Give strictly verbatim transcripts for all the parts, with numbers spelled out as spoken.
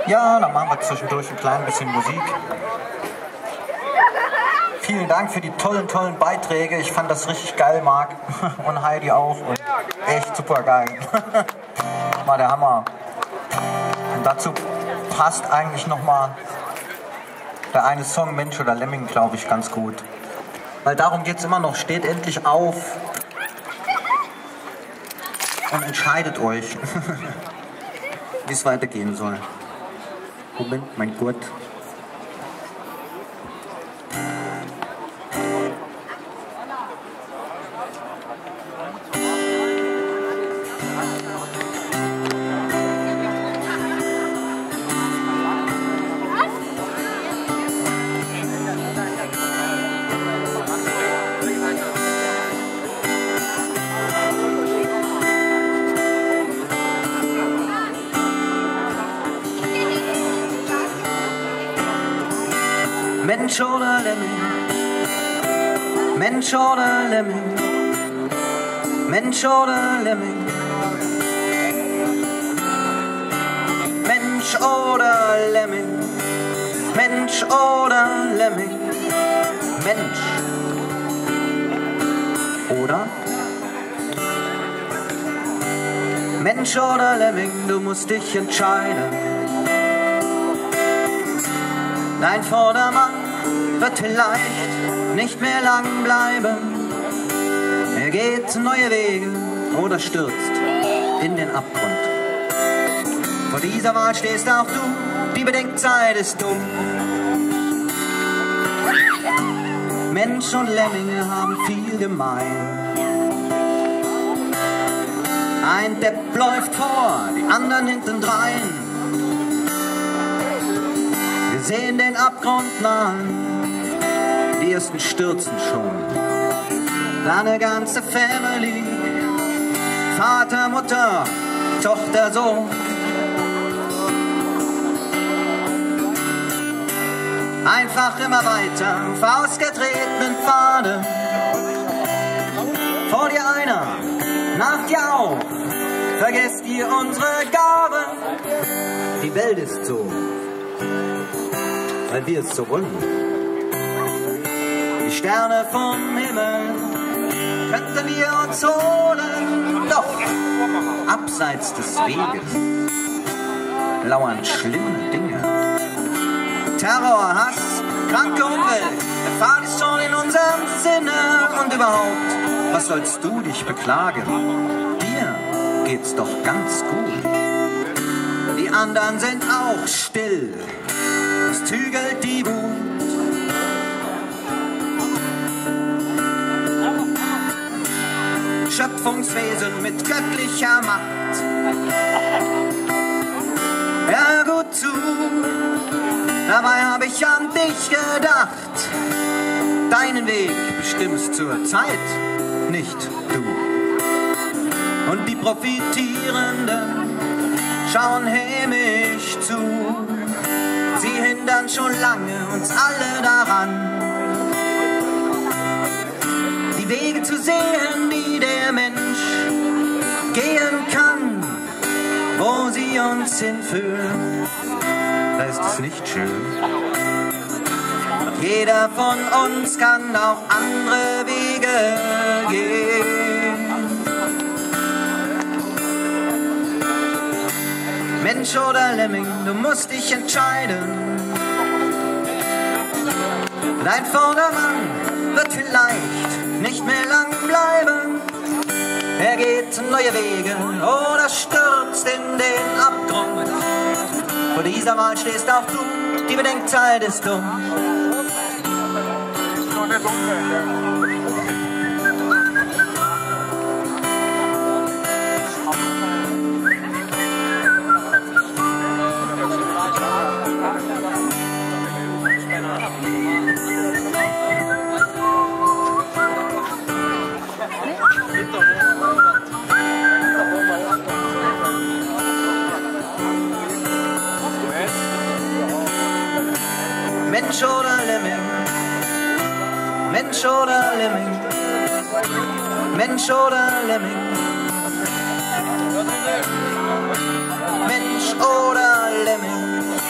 Ja, dann machen wir zwischendurch ein klein bisschen Musik. Vielen Dank für die tollen, tollen Beiträge. Ich fand das richtig geil, Marc. Und Heidi auch. Und echt super geil. War der Hammer. Und dazu passt eigentlich nochmal der eine Song Mensch oder Lemming, glaube ich, ganz gut. Weil darum geht es immer noch. Steht endlich auf und entscheidet euch, wie es weitergehen soll. Moment, mein Gott. Mensch oder Lemming, Mensch oder Lemming, Mensch oder Lemming, Mensch oder Lemming, Mensch oder Lemming, Mensch oder Mensch oder Lemming, du musst dich entscheiden. Dein Vordermann wird vielleicht nicht mehr lang bleiben. Er geht neue Wege oder stürzt in den Abgrund. Vor dieser Wahl stehst auch du, die Bedenkzeit ist dumm. Mensch und Lemminge haben viel gemein. Ein Depp läuft vor, die anderen hintendrein. Wir sehen den Abgrund nahen, die ersten stürzen schon. Deine ganze Family, Vater, Mutter, Tochter, Sohn. Einfach immer weiter auf ausgetretenen Pfade. Vor dir einer, nach dir auch, vergesst ihr unsere Gabe. Die Welt ist so, weil wir es so wollen. Die Sterne vom Himmel könnten wir uns holen, doch abseits des Weges lauern schlimme Dinge. Terror, Hass, kranke Umwelt, der Pfad ist schon in unserem Sinne. Und überhaupt, was sollst du dich beklagen? Dir geht's doch ganz gut. Die anderen sind auch still, es zügelt die Wut. Schöpfungswesen mit göttlicher Macht. Hör gut zu, dabei hab ich an dich gedacht. Deinen Weg bestimmst zur Zeit nicht du. Und die Profitierenden schauen hämisch zu. Sie hindern schon lange uns alle daran, die Wege zu sehen, die der Mensch gehen kann, wo sie uns hinführen. Da ist es nicht schön. Doch jeder von uns kann auch andere Wege gehen. Mensch oder Lemming, du musst dich entscheiden. Dein Vordermann wird vielleicht nicht mehr lang bleiben. Er geht neue Wege oder stürzt in den Abgrund. Vor dieser Wahl stehst auch du, die Bedenkzeit ist dumm. Mensch oder Lemming, Mensch oder Lemming, Mensch oder Lemming, Mensch oder Lemming.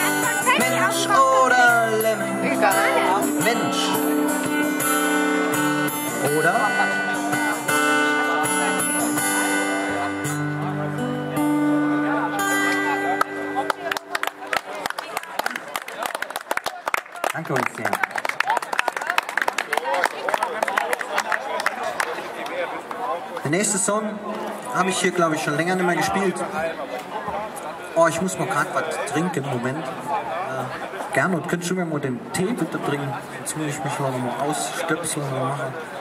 Danke euch sehr. Der nächste Song habe ich hier, glaube ich, schon länger nicht mehr gespielt. Oh, ich muss mal gerade was trinken im Moment. Äh, gerne, und könntest du mir mal den Tee bitte bringen? Jetzt muss ich mich mal noch mal ausstöpseln und machen.